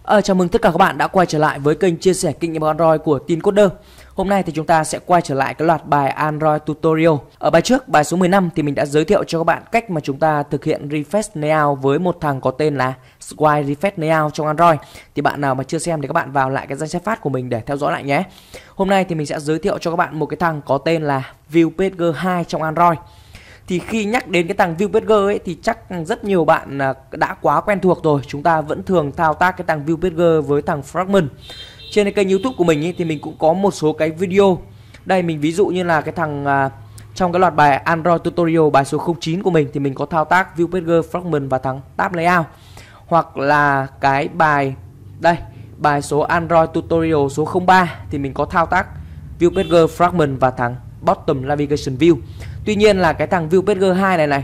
Chào mừng tất cả các bạn đã quay trở lại với kênh chia sẻ kinh nghiệm Android của Tin Coder. Hôm nay thì chúng ta sẽ quay trở lại cái loạt bài Android tutorial. Ở bài trước, bài số 15 thì mình đã giới thiệu cho các bạn cách mà chúng ta thực hiện refresh layout với một thằng có tên là Swipe Refresh Layout trong Android. Thì bạn nào mà chưa xem thì các bạn vào lại cái danh sách phát của mình để theo dõi lại nhé. Hôm nay thì mình sẽ giới thiệu cho các bạn một cái thằng có tên là View Pager 2 trong Android. Thì khi nhắc đến cái thằng View Pager ấy thì chắc rất nhiều bạn đã quá quen thuộc rồi. Chúng ta vẫn thường thao tác cái thằng View Pager với thằng Fragment. Trên cái kênh YouTube của mình ấy, thì mình cũng có một số cái video. Đây mình ví dụ như là cái thằng trong cái loạt bài Android tutorial bài số 09 của mình thì mình có thao tác View Pager, Fragment và thằng Tab Layout. Hoặc là cái bài đây, bài số Android tutorial số 03 thì mình có thao tác View Pager, Fragment và thằng Bottom Navigation View. Tuy nhiên là cái thằng View Pager 2 này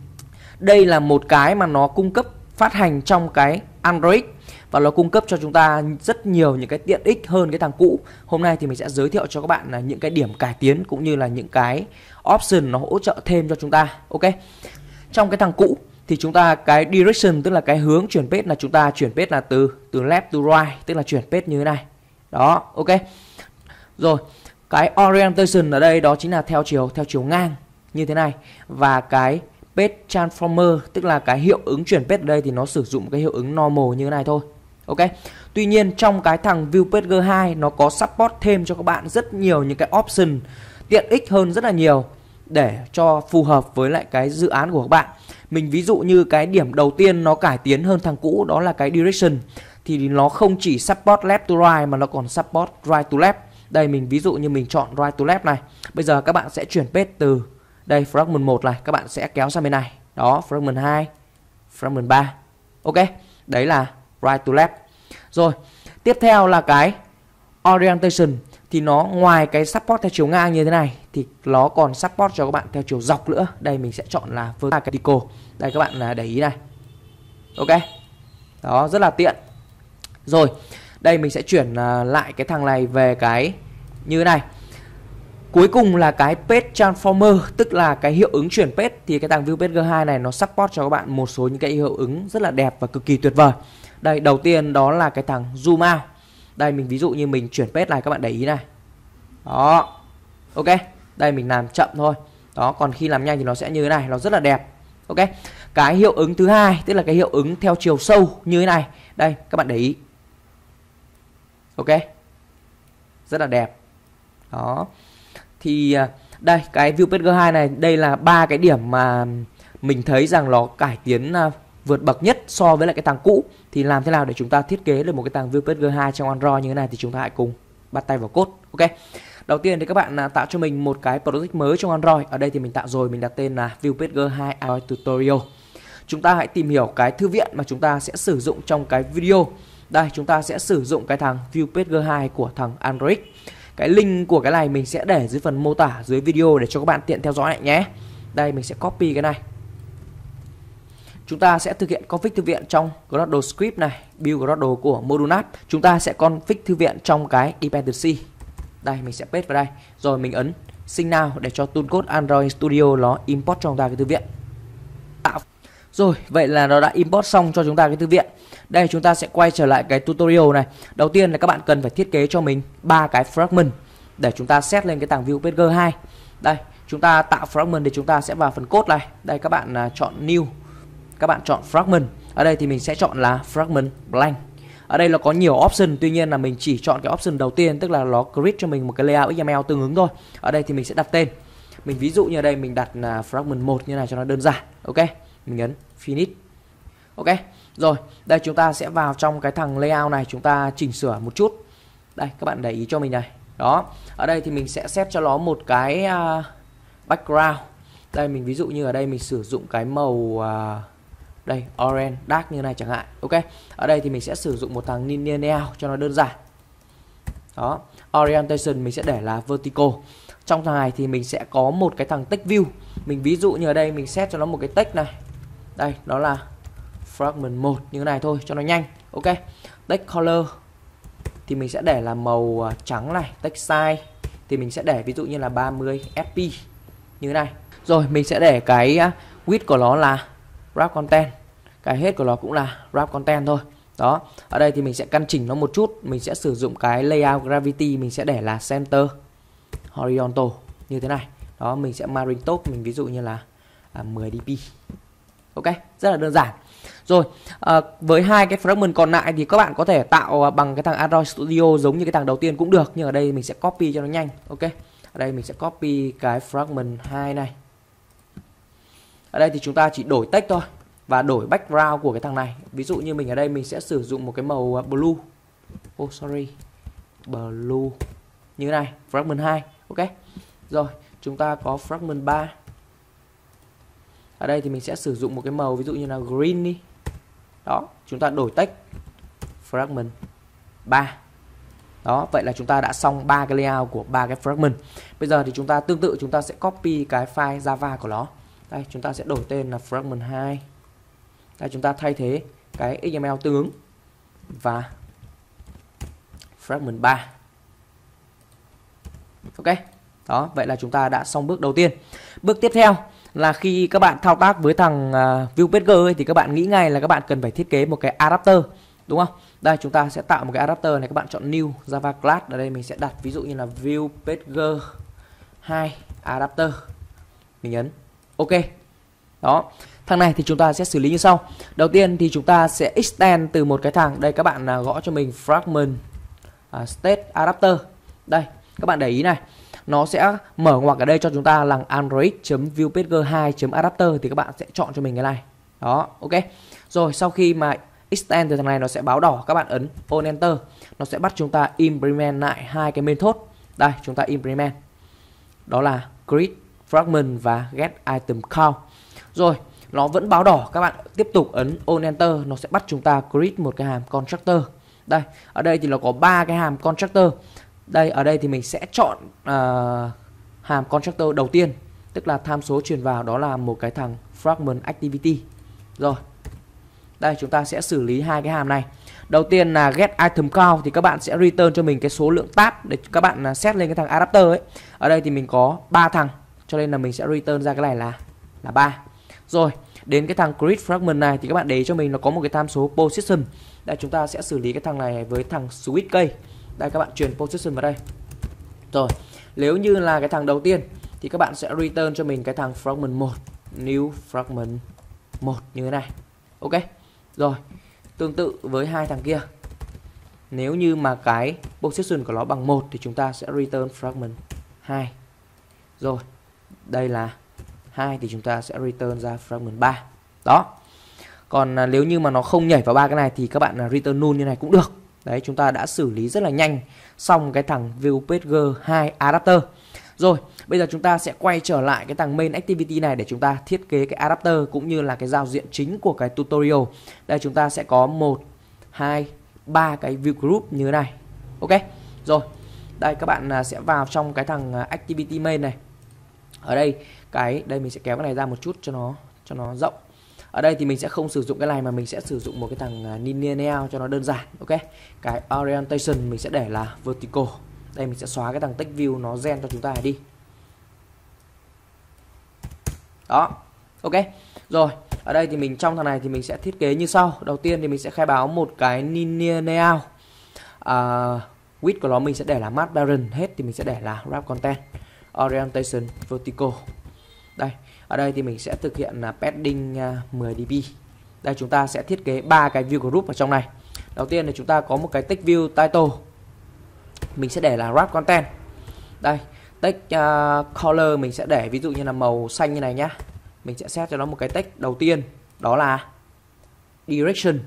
đây là một cái mà nó cung cấp phát hành trong cái Android và nó cung cấp cho chúng ta rất nhiều những cái tiện ích hơn cái thằng cũ. Hôm nay thì mình sẽ giới thiệu cho các bạn là những cái điểm cải tiến cũng như là những cái option nó hỗ trợ thêm cho chúng ta. Ok. Trong cái thằng cũ thì chúng ta cái direction tức là cái hướng chuyển page là chúng ta chuyển page là từ left to right, tức là chuyển page như thế này. Đó, ok. Rồi, cái orientation ở đây đó chính là theo chiều ngang như thế này. Và cái page transformer tức là cái hiệu ứng chuyển page ở đây thì nó sử dụng cái hiệu ứng normal như thế này thôi. Ok. Tuy nhiên trong cái thằng View Pager 2 nó có support thêm cho các bạn rất nhiều những cái option tiện ích hơn rất là nhiều để cho phù hợp với lại cái dự án của các bạn. Mình ví dụ như cái điểm đầu tiên nó cải tiến hơn thằng cũ đó là cái direction. Thì nó không chỉ support left to right mà nó còn support right to left. Đây mình ví dụ như mình chọn right to left này. Bây giờ các bạn sẽ chuyển page từ đây fragment 1 này, các bạn sẽ kéo sang bên này. Đó, fragment 2, fragment 3. Ok, đấy là right to left. Rồi, tiếp theo là cái orientation. Thì nó ngoài cái support theo chiều ngang như thế này thì nó còn support cho các bạn theo chiều dọc nữa. Đây mình sẽ chọn là vertical. Đây các bạn để ý này. Ok. Đó, rất là tiện. Rồi, đây mình sẽ chuyển lại cái thằng này về cái như thế này. Cuối cùng là cái page transformer tức là cái hiệu ứng chuyển page. Thì cái thằng View Pager 2 này nó support cho các bạn một số những cái hiệu ứng rất là đẹp và cực kỳ tuyệt vời. Đây, đầu tiên đó là cái thằng zoom out. Đây mình ví dụ như mình chuyển page này, các bạn để ý này. Đó. Ok. Đây mình làm chậm thôi. Đó, còn khi làm nhanh thì nó sẽ như thế này, nó rất là đẹp. Ok. Cái hiệu ứng thứ hai tức là cái hiệu ứng theo chiều sâu như thế này. Đây, các bạn để ý. Ok. Rất là đẹp. Đó. Thì đây cái View Pager 2 này, đây là ba cái điểm mà mình thấy rằng nó cải tiến vượt bậc nhất so với lại cái thằng cũ. Thì làm thế nào để chúng ta thiết kế được một cái thằng View Pager 2 trong Android như thế này thì chúng ta hãy cùng bắt tay vào code. Ok. Đầu tiên thì các bạn tạo cho mình một cái project mới trong Android. Ở đây thì mình tạo rồi, mình đặt tên là View Pager 2 Android Tutorial. Chúng ta hãy tìm hiểu cái thư viện mà chúng ta sẽ sử dụng trong cái video. Đây, chúng ta sẽ sử dụng cái thằng View Pager 2 của thằng Android. Cái link của cái này mình sẽ để dưới phần mô tả dưới video để cho các bạn tiện theo dõi lại nhé. Đây mình sẽ copy cái này. Chúng ta sẽ thực hiện config thư viện trong Gradle script này, build Gradle của module app. Chúng ta sẽ config thư viện trong cái dependency. Đây mình sẽ paste vào đây. Rồi mình ấn sync now để cho toolcode Android Studio nó import cho chúng ta cái thư viện. Rồi, vậy là nó đã import xong cho chúng ta cái thư viện. Đây chúng ta sẽ quay trở lại cái tutorial này. Đầu tiên là các bạn cần phải thiết kế cho mình 3 cái fragment để chúng ta set lên cái thằng View Pager 2. Đây, chúng ta tạo fragment thì chúng ta sẽ vào phần code này. Đây các bạn chọn new. Các bạn chọn fragment. Ở đây thì mình sẽ chọn là fragment blank. Ở đây nó có nhiều option, tuy nhiên là mình chỉ chọn cái option đầu tiên, tức là nó create cho mình một cái layout XML tương ứng thôi. Ở đây thì mình sẽ đặt tên. Mình ví dụ như ở đây mình đặt fragment 1 như này cho nó đơn giản. Ok. Mình ấn finish. Ok. Rồi, đây chúng ta sẽ vào trong cái thằng layout này, chúng ta chỉnh sửa một chút. Đây, các bạn để ý cho mình này. Đó, ở đây thì mình sẽ set cho nó một cái background. Đây, mình ví dụ như ở đây mình sử dụng cái màu đây, orange dark như này chẳng hạn. Ok, ở đây thì mình sẽ sử dụng một thằng linear layout cho nó đơn giản. Đó, orientation mình sẽ để là vertical. Trong thằng này thì mình sẽ có một cái thằng text view. Mình ví dụ như ở đây mình set cho nó một cái text này. Đây, đó là fragment 1 như thế này thôi cho nó nhanh. Ok. Text color thì mình sẽ để là màu trắng này. Text size thì mình sẽ để ví dụ như là 30 fp như thế này. Rồi mình sẽ để cái width của nó là wrap content. Cái hết của nó cũng là wrap content thôi. Đó, ở đây thì mình sẽ căn chỉnh nó một chút, mình sẽ sử dụng cái layout gravity, mình sẽ để là center horizontal như thế này. Đó, mình sẽ margin top, mình ví dụ như là 10 dp. Ok, rất là đơn giản. Rồi, với hai cái fragment còn lại thì các bạn có thể tạo bằng cái thằng Android Studio giống như cái thằng đầu tiên cũng được, nhưng ở đây mình sẽ copy cho nó nhanh. Ok, ở đây mình sẽ copy cái fragment 2 này. Ở đây thì chúng ta chỉ đổi text thôi và đổi background của cái thằng này. Ví dụ như mình ở đây mình sẽ sử dụng một cái màu blue. Blue như thế này, fragment 2. Ok. Rồi, chúng ta có fragment 3. Ở đây thì mình sẽ sử dụng một cái màu ví dụ như là green đi. Đó, chúng ta đổi text fragment 3. Đó, vậy là chúng ta đã xong 3 cái layout của 3 cái fragment. Bây giờ thì chúng ta tương tự chúng ta sẽ copy cái file Java của nó. Đây, chúng ta sẽ đổi tên là fragment 2. Đây, chúng ta thay thế cái XML tương ứng và fragment 3. Ok. Đó, vậy là chúng ta đã xong bước đầu tiên. Bước tiếp theo là khi các bạn thao tác với thằng ViewPager ấy, thì các bạn nghĩ ngay là các bạn cần phải thiết kế một cái adapter, đúng không? Đây, chúng ta sẽ tạo một cái adapter này, các bạn chọn new Java class. Ở đây mình sẽ đặt ví dụ như là ViewPager 2 adapter. Mình nhấn OK. Đó, thằng này thì chúng ta sẽ xử lý như sau. Đầu tiên thì chúng ta sẽ extend từ một cái thằng. Đây, các bạn gõ cho mình fragment state adapter. Đây, các bạn để ý này, nó sẽ mở ngoặc ở đây cho chúng ta là android.viewpager2.adapter, thì các bạn sẽ chọn cho mình cái này. Đó, ok. Rồi, sau khi mà extend từ thằng này nó sẽ báo đỏ, các bạn ấn on enter, nó sẽ bắt chúng ta implement lại hai cái method. Đây, chúng ta implement. Đó là create fragment và get item count. Rồi, nó vẫn báo đỏ, các bạn tiếp tục ấn on enter, nó sẽ bắt chúng ta create một cái hàm constructor. Đây, ở đây thì nó có 3 cái hàm constructor. Đây, ở đây thì mình sẽ chọn hàm constructor đầu tiên, tức là tham số truyền vào đó là một cái thằng fragment activity. Rồi, đây chúng ta sẽ xử lý hai cái hàm này. Đầu tiên là get item count, thì các bạn sẽ return cho mình cái số lượng tab để các bạn set lên cái thằng adapter ấy. Ở đây thì mình có 3 thằng, cho nên là mình sẽ return ra cái này là 3. Rồi, đến cái thằng create fragment này thì các bạn để cho mình nó có một cái tham số position. Đây, chúng ta sẽ xử lý cái thằng này với thằng switch key. Đây, các bạn truyền position vào đây. Rồi, nếu như là cái thằng đầu tiên thì các bạn sẽ return cho mình cái thằng fragment 1, new fragment 1 như thế này. Ok. Rồi, tương tự với hai thằng kia. Nếu như mà cái position của nó bằng 1 thì chúng ta sẽ return fragment 2. Rồi, đây là 2 thì chúng ta sẽ return ra fragment 3. Đó. Còn nếu như mà nó không nhảy vào ba cái này thì các bạn return null như này cũng được. Đấy, chúng ta đã xử lý rất là nhanh xong cái thằng ViewPager 2 adapter. Rồi, bây giờ chúng ta sẽ quay trở lại cái thằng main activity này để chúng ta thiết kế cái adapter cũng như là cái giao diện chính của cái tutorial. Đây, chúng ta sẽ có 1, 2, 3 cái view group như thế này. Ok. Rồi, đây các bạn sẽ vào trong cái thằng activity main này. Ở đây đây mình sẽ kéo cái này ra một chút cho nó rộng. Ở đây thì mình sẽ không sử dụng cái này mà mình sẽ sử dụng một cái thằng linear cho nó đơn giản. Ok. Cái orientation mình sẽ để là vertical. Đây mình sẽ xóa cái thằng text view nó gen cho chúng ta đi. Đó. Ok. Rồi, ở đây thì trong thằng này thì mình sẽ thiết kế như sau. Đầu tiên thì mình sẽ khai báo một cái linear. Width của nó mình sẽ để là mask parent, hết thì mình sẽ để là wrap content. Orientation vertical. Đây, ở đây thì mình sẽ thực hiện là padding 10 dp. Đây, chúng ta sẽ thiết kế 3 cái view group ở trong này. Đầu tiên thì chúng ta có một cái text view title. Mình sẽ để là wrap content. Đây, text color mình sẽ để ví dụ như là màu xanh như này nhá. Mình sẽ set cho nó một cái text đầu tiên, đó là direction.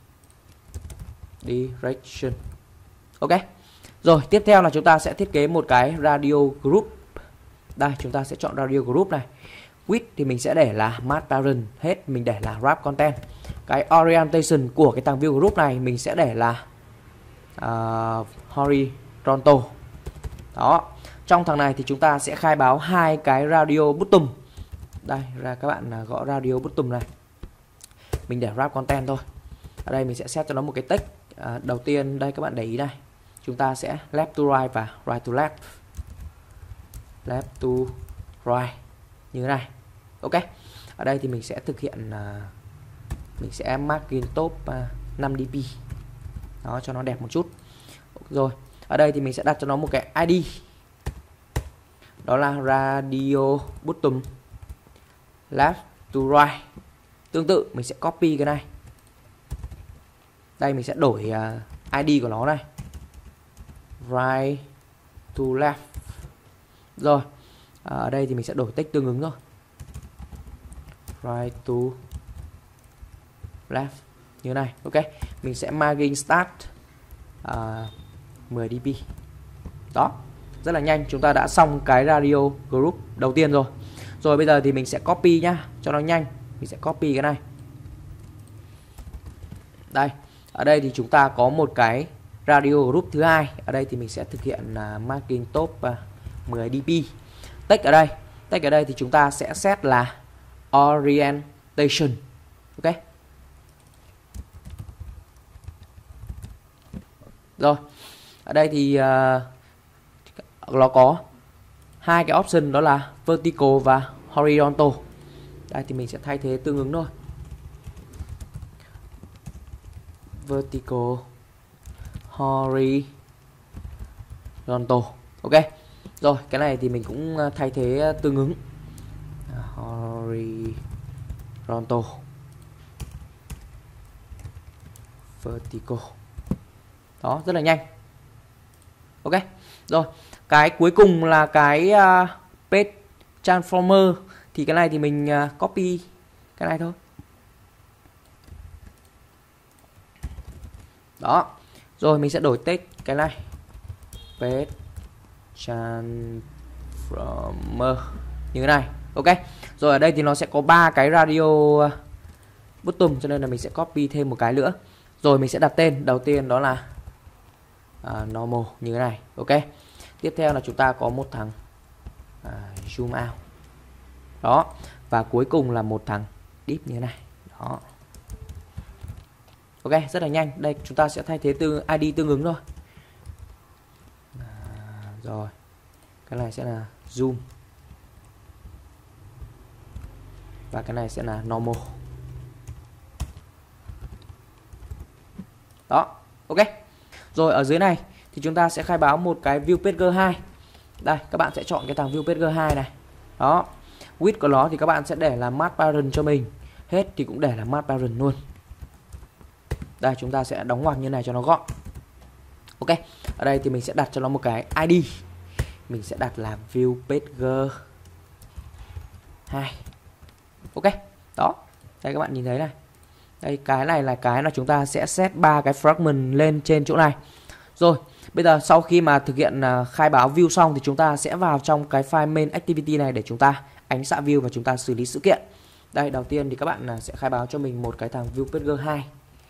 Ok. Rồi, tiếp theo là chúng ta sẽ thiết kế một cái radio group. Đây, chúng ta sẽ chọn radio group này. Width thì mình sẽ để là mask parent, hết mình để là wrap content. Cái orientation của cái thằng view group này mình sẽ để là horizontal. Đó. Trong thằng này thì chúng ta sẽ khai báo hai cái radio bottom. Đây, các bạn gõ radio bottom này. Mình để wrap content thôi. Ở đây mình sẽ set cho nó một cái text. Đầu tiên đây các bạn để ý này. Chúng ta sẽ left to right và right to left. Left to right như thế này. Ok. Ở đây thì mình sẽ thực hiện mình sẽ margin top 5 dp. Đó, cho nó đẹp một chút. Rồi, ở đây thì mình sẽ đặt cho nó một cái ID. Đó là radio button left to right. Tương tự mình sẽ copy cái này. Đây mình sẽ đổi ID của nó này. Right to left. Rồi, ở đây thì mình sẽ đổi text tương ứng thôi. Right to left như thế này. Ok, mình sẽ margin start 10 dp. Đó, rất là nhanh, chúng ta đã xong cái radio group đầu tiên rồi. Rồi bây giờ thì mình sẽ copy nhá, cho nó nhanh. Mình sẽ copy cái này. Đây, ở đây thì chúng ta có một cái radio group thứ hai. Ở đây thì mình sẽ thực hiện margin top 10 dp. Text ở đây thì chúng ta sẽ set là orientation. Ok. Rồi, ở đây thì nó có hai cái option, đó là vertical và horizontal. Đây thì mình sẽ thay thế tương ứng thôi. Vertical, horizontal. Ok. Rồi, cái này thì mình cũng thay thế tương ứng. Horizontal, vertical. Đó, rất là nhanh. Ok. Rồi, cái cuối cùng là cái page transformer. Thì cái này thì mình copy cái này thôi. Đó. Rồi mình sẽ đổi text cái này. Page transformer như thế này. Ok. Rồi ở đây thì nó sẽ có 3 cái radio button, cho nên là mình sẽ copy thêm một cái nữa. Rồi mình sẽ đặt tên. Đầu tiên đó là normal như thế này. Ok. Tiếp theo là chúng ta có một thằng zoom out. Đó. Và cuối cùng là một thằng deep như thế này. Đó. Ok, rất là nhanh. Đây chúng ta sẽ thay thế ID tương ứng thôi. Rồi. Cái này sẽ là zoom. Và cái này sẽ là normal. Đó. Ok. Rồi ở dưới này thì chúng ta sẽ khai báo một cái view page 2. Đây, các bạn sẽ chọn cái thằng view page 2 này. Đó. Width của nó thì các bạn sẽ để là mask parent cho mình. Hết thì cũng để là mask parent luôn. Đây, chúng ta sẽ đóng ngoặc như này cho nó gọn. Ok. Ở đây thì mình sẽ đặt cho nó một cái ID. Mình sẽ đặt là view page 2. Ok. Đó. Đây các bạn nhìn thấy này. Đây, cái này là cái mà chúng ta sẽ set 3 cái fragment lên trên chỗ này. Rồi, bây giờ sau khi mà thực hiện khai báo view xong thì chúng ta sẽ vào trong cái file main activity này để chúng ta ánh xạ view và chúng ta xử lý sự kiện. Đây, đầu tiên thì các bạn sẽ khai báo cho mình một cái thằng view page 2.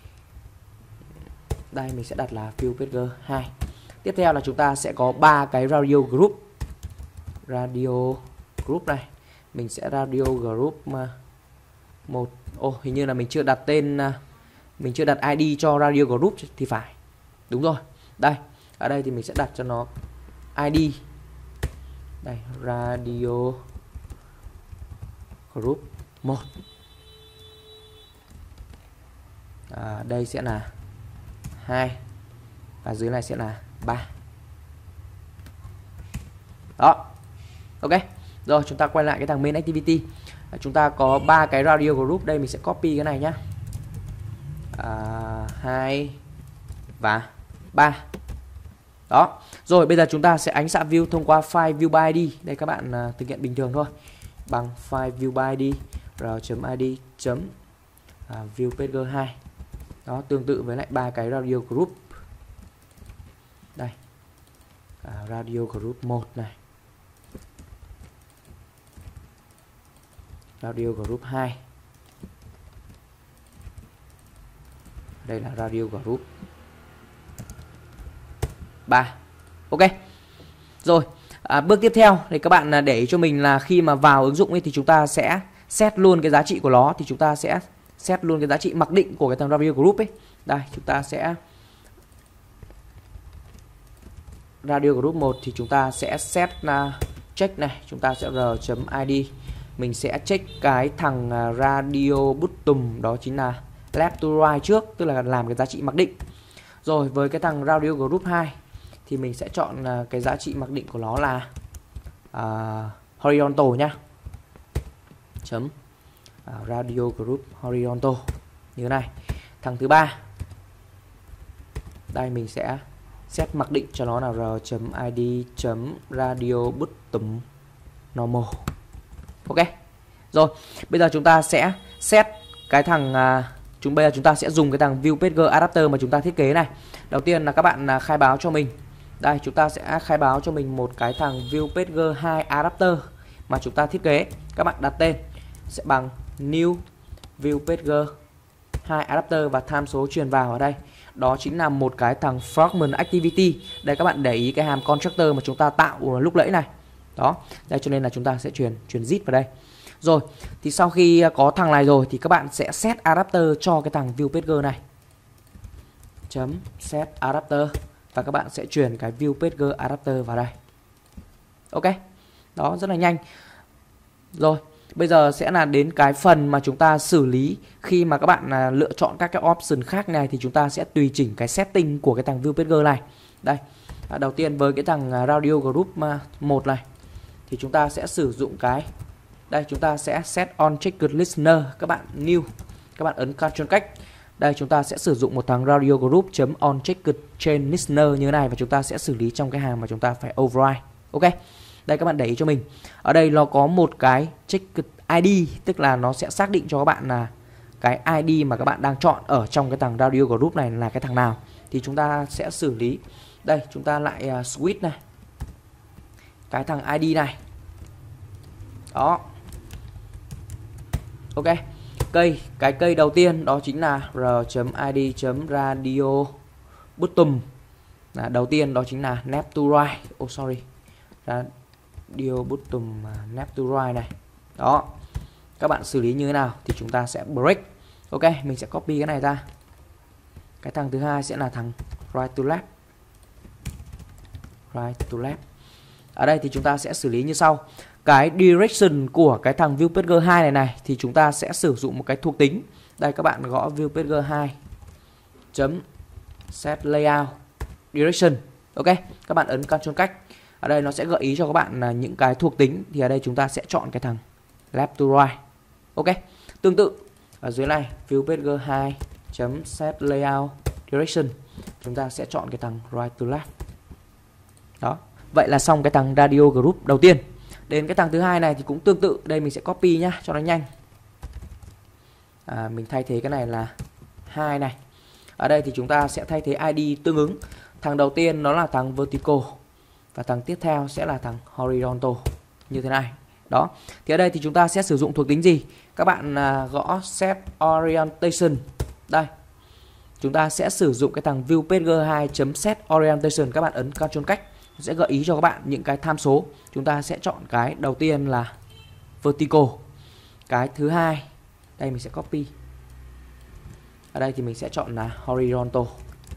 Đây, mình sẽ đặt là view page 2. Tiếp theo là chúng ta sẽ có 3 cái radio group. Radio group này. Mình sẽ radio group 1. Ồ, hình như là mình chưa đặt tên, mình chưa đặt ID cho radio group thì phải. Đúng rồi. Đây, ở đây thì mình sẽ đặt cho nó ID. Đây, radio group 1. Đây sẽ là 2. Và dưới này sẽ là 3. Đó. Ok. Rồi chúng ta quay lại cái thằng main activity. Chúng ta có 3 cái radio group. Đây mình sẽ copy cái này nhá. 2 và 3. Đó. Rồi bây giờ chúng ta sẽ ánh xạ view thông qua file view by ID. Đây các bạn thực hiện bình thường thôi. Bằng file view by ID r.id view page 2. Đó, tương tự với lại 3 cái radio group. Đây. Radio group 1 này. Radio group 2. Đây là radio group 3. Ok. Rồi, bước tiếp theo thì các bạn để ý cho mình là khi mà vào ứng dụng ấy thì chúng ta sẽ set luôn cái giá trị của nó, thì chúng ta sẽ set luôn cái giá trị mặc định của cái thằng radio group ấy. Đây, chúng ta sẽ radio group 1 thì chúng ta sẽ set check này, chúng ta sẽ r.id. Mình sẽ check cái thằng radio button, đó chính là left to right trước, tức là làm cái giá trị mặc định. Rồi với cái thằng Radio Group 2 thì mình sẽ chọn cái giá trị mặc định của nó là horizontal nhá. Chấm Radio Group horizontal như thế này. Thằng thứ ba, đây mình sẽ set mặc định cho nó là r.id.radio bottom normal. Ok. Rồi, bây giờ chúng ta sẽ set cái thằng bây giờ chúng ta sẽ dùng cái thằng view page adapter mà chúng ta thiết kế này. Đầu tiên là các bạn khai báo cho mình. Đây, chúng ta sẽ khai báo cho mình một cái thằng view page 2 adapter mà chúng ta thiết kế. Các bạn đặt tên sẽ bằng new view page 2 adapter và tham số truyền vào ở đây. Đó chính là một cái thằng fragment activity. Đây các bạn để ý cái hàm constructor mà chúng ta tạo lúc nãy này. Đó, đây cho nên là chúng ta sẽ truyền zip vào đây. Rồi, thì sau khi có thằng này rồi thì các bạn sẽ set adapter cho cái thằng view page này. Chấm set adapter và các bạn sẽ truyền cái view page adapter vào đây. Ok. Đó, rất là nhanh. Rồi, bây giờ sẽ là đến cái phần mà chúng ta xử lý khi mà các bạn lựa chọn các cái option khác này thì chúng ta sẽ tùy chỉnh cái setting của cái thằng view page này. Đây. Đầu tiên với cái thằng Radio Group 1 này thì chúng ta sẽ sử dụng cái đây, chúng ta sẽ set on checked listener. Các bạn new, các bạn ấn Ctrl cách. Đây chúng ta sẽ sử dụng một thằng radio group on checked chain listener như thế này và chúng ta sẽ xử lý trong cái hàng mà chúng ta phải override. Ok. Đây các bạn để ý cho mình. Ở đây nó có một cái checked ID, tức là nó sẽ xác định cho các bạn là cái ID mà các bạn đang chọn ở trong cái thằng radio group này là cái thằng nào. Thì chúng ta sẽ xử lý. Đây, chúng ta lại switch này. Cái thằng ID này. Đó. Ok. Cái cây đầu tiên đó chính là r.id.radio bottom. Đầu tiên đó chính là left to right. Oh sorry. Radio bottom left to right này. Đó. Các bạn xử lý như thế nào thì chúng ta sẽ break. Ok, mình sẽ copy cái này ra. Cái thằng thứ hai sẽ là thằng right to left. Right to left. Ở đây thì chúng ta sẽ xử lý như sau. Cái direction của cái thằng view page 2 này thì chúng ta sẽ sử dụng một cái thuộc tính. Đây các bạn gõ view page 2 chấm set layout direction. Ok, các bạn ấn Ctrl cách. Ở đây nó sẽ gợi ý cho các bạn là những cái thuộc tính thì ở đây chúng ta sẽ chọn cái thằng left to right. Ok. Tương tự ở dưới này view page 2 chấm set layout direction chúng ta sẽ chọn cái thằng right to left. Đó. Vậy là xong cái thằng radio group đầu tiên. Đến cái thằng thứ hai này thì cũng tương tự. Đây mình sẽ copy nhá cho nó nhanh. Mình thay thế cái này là 2 này. Ở đây thì chúng ta sẽ thay thế ID tương ứng. Thằng đầu tiên nó là thằng vertical và thằng tiếp theo sẽ là thằng horizontal như thế này. Đó. Thì ở đây thì chúng ta sẽ sử dụng thuộc tính gì? Các bạn gõ set orientation. Đây. Chúng ta sẽ sử dụng cái thằng view page 2 chấm set orientation. Các bạn ấn Ctrl cách. Sẽ gợi ý cho các bạn những cái tham số. Chúng ta sẽ chọn cái đầu tiên là vertical. Cái thứ hai, đây mình sẽ copy. Ở đây thì mình sẽ chọn là horizontal.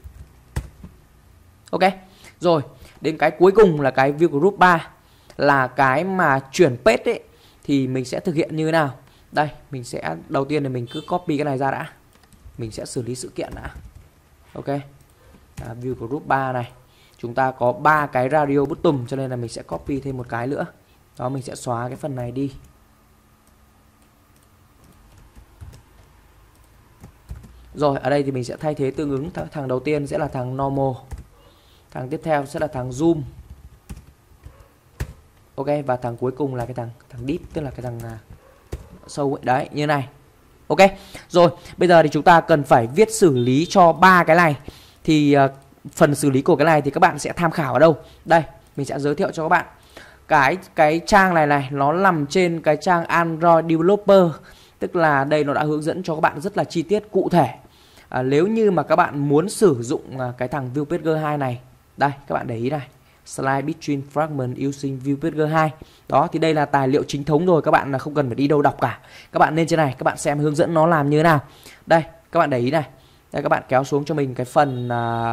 Ok. Rồi, đến cái cuối cùng là cái view group 3 là cái mà chuyển page ấy thì mình sẽ thực hiện như thế nào? Đây, mình sẽ đầu tiên thì mình cứ copy cái này ra đã. Mình sẽ xử lý sự kiện đã. Ok. View group 3 này. Chúng ta có 3 cái radio bottom cho nên là mình sẽ copy thêm một cái nữa. Đó, mình sẽ xóa cái phần này đi. Rồi, ở đây thì mình sẽ thay thế tương ứng. Thằng đầu tiên sẽ là thằng normal. Thằng tiếp theo sẽ là thằng zoom. Ok, và thằng cuối cùng là cái thằng deep, tức là cái thằng sâu ấy. Đấy, như này. Ok. Rồi, bây giờ thì chúng ta cần phải viết xử lý cho 3 cái này. Thì phần xử lý của cái này thì các bạn sẽ tham khảo ở đâu? Đây, mình sẽ giới thiệu cho các bạn. Cái trang này nó nằm trên cái trang Android Developer. Tức là đây nó đã hướng dẫn cho các bạn rất là chi tiết cụ thể. Nếu như mà các bạn muốn sử dụng cái thằng view page 2 này, đây các bạn để ý này, slide between fragment using view page 2. Đó thì đây là tài liệu chính thống rồi, các bạn là không cần phải đi đâu đọc cả. Các bạn lên trên này, các bạn xem hướng dẫn nó làm như thế nào. Đây, các bạn để ý này. Đây các bạn kéo xuống cho mình cái phần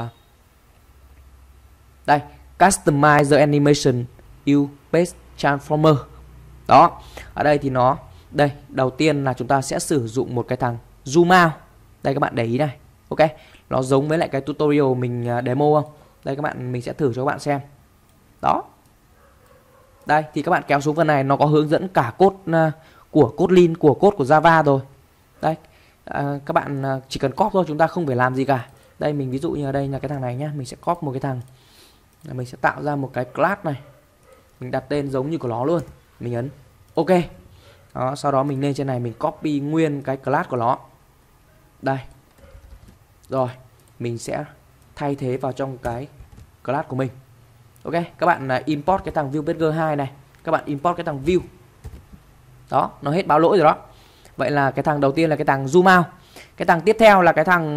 đây, customize the animation use page transformer. Đó, ở đây thì nó đây, đầu tiên là chúng ta sẽ sử dụng một cái thằng zoom out. Đây các bạn để ý này. Ok, nó giống với lại cái tutorial mình demo không? Đây các bạn, mình sẽ thử cho các bạn xem. Đó. Đây thì các bạn kéo xuống phần này nó có hướng dẫn cả code của Kotlin, của code của Java rồi. Đây, các bạn chỉ cần copy thôi, chúng ta không phải làm gì cả. Đây mình ví dụ như ở đây là cái thằng này nhá, mình sẽ copy một cái thằng. Mình sẽ tạo ra một cái class này. Mình đặt tên giống như của nó luôn. Mình ấn OK. Đó, sau đó mình lên trên này mình copy nguyên cái class của nó. Đây. Rồi, mình sẽ thay thế vào trong cái class của mình. OK, các bạn import cái thằng ViewPager2 này, các bạn import cái thằng view. Đó, nó hết báo lỗi rồi đó. Vậy là cái thằng đầu tiên là cái thằng zoom out. Cái thằng tiếp theo là cái thằng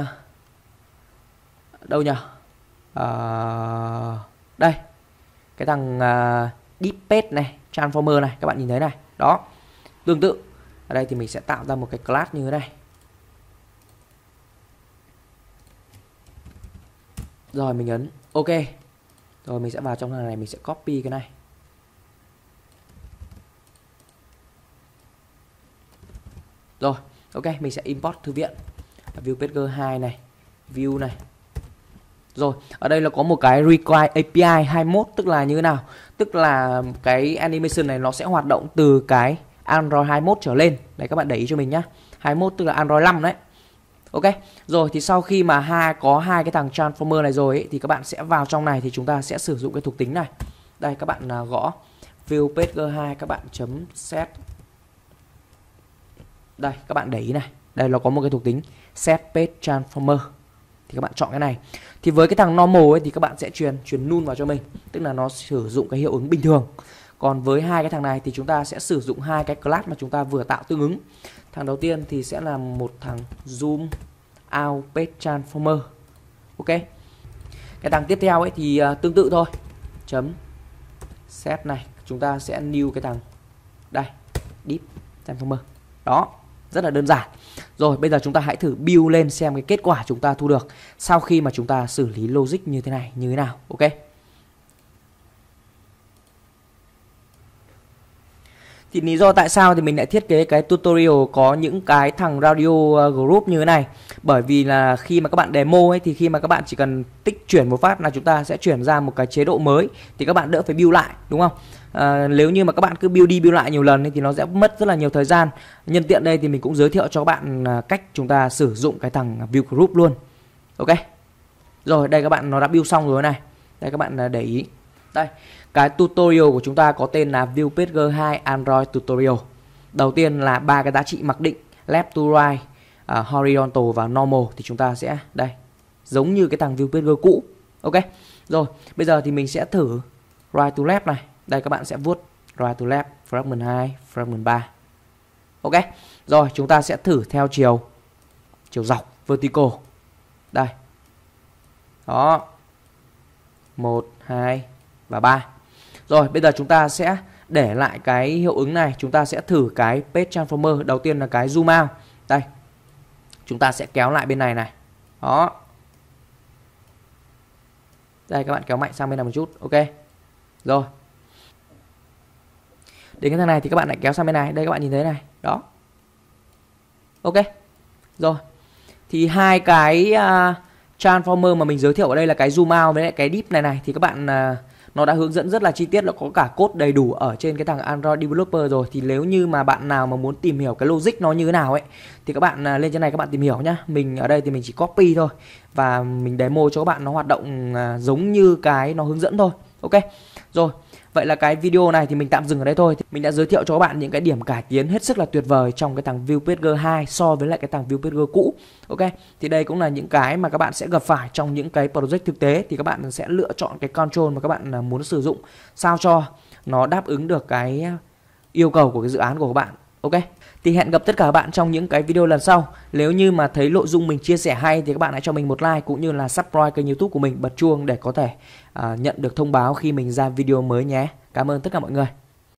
đâu nhỉ? Đây. Cái thằng deep page này, transformer này, các bạn nhìn thấy này. Đó. Tương tự. Ở đây thì mình sẽ tạo ra một cái class như thế này. Rồi mình ấn OK. Rồi mình sẽ vào trong thằng này, mình sẽ copy cái này. Rồi, OK, mình sẽ import thư viện ViewPager2 này, view này. Rồi, ở đây là có một cái require API 21, tức là như thế nào? Tức là cái animation này nó sẽ hoạt động từ cái Android 21 trở lên. Đấy các bạn để ý cho mình nhá. 21 tức là Android 5 đấy. OK. Rồi thì sau khi mà có hai cái thằng transformer này rồi ấy, thì các bạn sẽ vào trong này thì chúng ta sẽ sử dụng cái thuộc tính này. Đây các bạn gõ ViewPager2, các bạn chấm set. Đây các bạn để ý này. Đây nó có một cái thuộc tính set page transformer. Thì các bạn chọn cái này. Thì với cái thằng normal ấy thì các bạn sẽ truyền null vào cho mình, tức là nó sử dụng cái hiệu ứng bình thường. Còn với hai cái thằng này thì chúng ta sẽ sử dụng hai cái class mà chúng ta vừa tạo tương ứng. Thằng đầu tiên thì sẽ là một thằng zoom out page transformer. OK. Cái thằng tiếp theo ấy thì tương tự thôi. Chấm set này, chúng ta sẽ new cái thằng đây, deep transformer. Đó, rất là đơn giản. Rồi bây giờ chúng ta hãy thử build lên xem cái kết quả chúng ta thu được sau khi mà chúng ta xử lý logic như thế này như thế nào. OK. Thì lý do tại sao thì mình lại thiết kế cái tutorial có những cái thằng radio group như thế này. Bởi vì là khi mà các bạn demo ấy thì khi mà các bạn chỉ cần tích chuyển một phát là chúng ta sẽ chuyển ra một cái chế độ mới, thì các bạn đỡ phải build lại, đúng không? Nếu như mà các bạn cứ build đi build lại nhiều lần thì nó sẽ mất rất là nhiều thời gian. Nhân tiện đây thì mình cũng giới thiệu cho các bạn cách chúng ta sử dụng cái thằng view group luôn. OK. Rồi đây các bạn, nó đã build xong rồi này. Đây các bạn để ý. Đây, cái tutorial của chúng ta có tên là ViewPager2 Android Tutorial. Đầu tiên là ba cái giá trị mặc định left to right, horizontal và normal thì chúng ta sẽ đây, giống như cái thằng ViewPager cũ. OK. Rồi, bây giờ thì mình sẽ thử right to left này. Đây các bạn sẽ vuốt right to left, fragment 2, fragment 3. OK. Rồi, chúng ta sẽ thử theo chiều dọc vertical. Đây. Đó. 1 2 và 3. Rồi bây giờ chúng ta sẽ để lại cái hiệu ứng này. Chúng ta sẽ thử cái page transformer. Đầu tiên là cái zoom out. Đây. Chúng ta sẽ kéo lại bên này này. Đó. Đây các bạn kéo mạnh sang bên này một chút. OK. Rồi. Đến cái thằng này thì các bạn lại kéo sang bên này. Đây các bạn nhìn thấy này. Đó. OK. Rồi. Thì hai cái transformer mà mình giới thiệu ở đây là cái zoom out với lại cái deep này thì các bạn nó đã hướng dẫn rất là chi tiết, nó có cả code đầy đủ ở trên cái thằng Android Developer rồi. Thì nếu như mà bạn nào mà muốn tìm hiểu cái logic nó như thế nào ấy thì các bạn lên trên này các bạn tìm hiểu nhá. Mình ở đây thì mình chỉ copy thôi và mình demo cho các bạn nó hoạt động giống như cái nó hướng dẫn thôi. OK. Rồi, vậy là cái video này thì mình tạm dừng ở đây thôi. Mình đã giới thiệu cho các bạn những cái điểm cải tiến hết sức là tuyệt vời trong cái thằng ViewPager2 so với lại cái thằng ViewPager cũ. OK. Thì đây cũng là những cái mà các bạn sẽ gặp phải trong những cái project thực tế, thì các bạn sẽ lựa chọn cái control mà các bạn muốn sử dụng sao cho nó đáp ứng được cái yêu cầu của cái dự án của các bạn. OK. Thì hẹn gặp tất cả các bạn trong những cái video lần sau. Nếu như mà thấy nội dung mình chia sẻ hay thì các bạn hãy cho mình một like cũng như là subscribe kênh YouTube của mình, bật chuông để có thể nhận được thông báo khi mình ra video mới nhé. Cảm ơn tất cả mọi người.